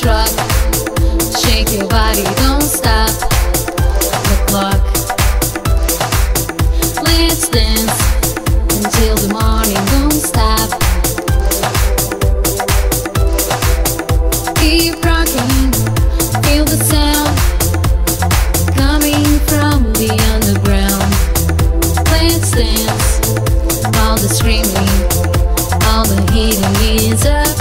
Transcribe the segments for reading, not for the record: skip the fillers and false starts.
rock. Shake your body, don't stop the clock. Let's dance until the morning, don't stop. Keep rocking, feel the sound coming from the underground. Let's dance while the screaming, all the heating is up.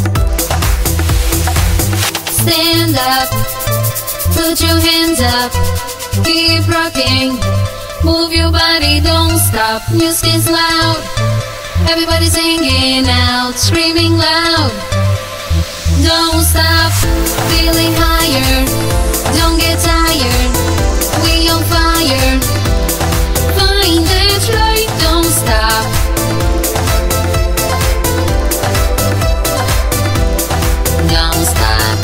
Stand up, put your hands up, keep rocking, move your body, don't stop. Music is loud, everybody singing out, screaming loud. Don't stop, feeling higher, don't get tired, we on fire. Find that right, don't stop. Don't stop.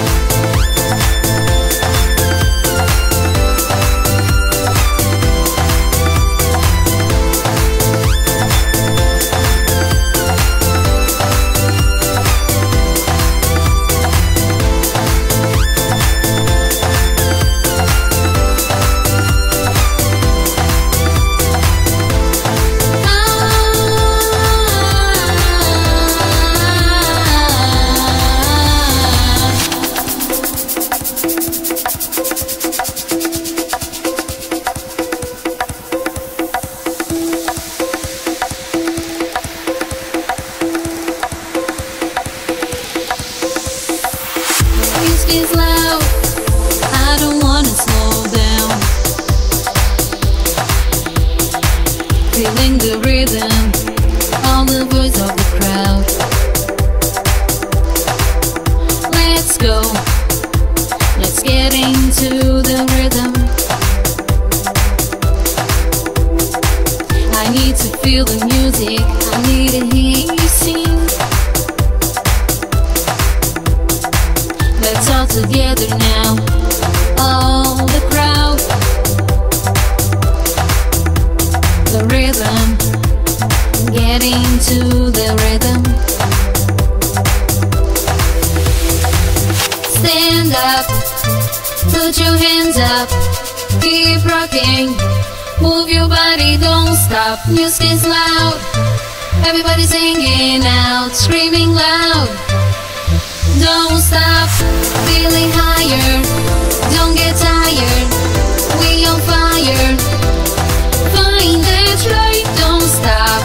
Is loud, I don't wanna slow down. Feeling the rhythm, all the voice of the crowd. Let's go, let's get into the rhythm. I need to feel the music, I need to hear you sing. Let's all together now, all the crowd. The rhythm, getting to the rhythm. Stand up, put your hands up, keep rocking, move your body, don't stop. Music is loud, everybody singing out, screaming loud. Don't stop, feeling higher, don't get tired, we on fire. Find that right, don't stop.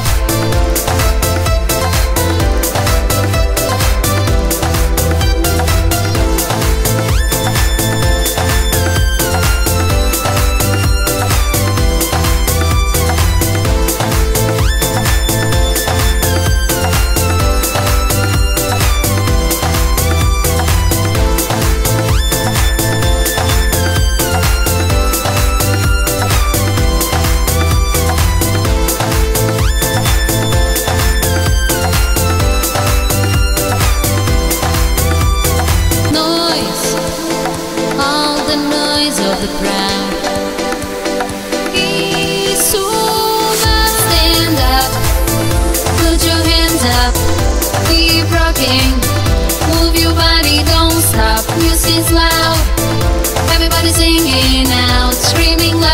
Of the crowd is so much. Stand up, put your hands up, keep rocking, move your body, don't stop. Music is loud, everybody singing out, screaming loud.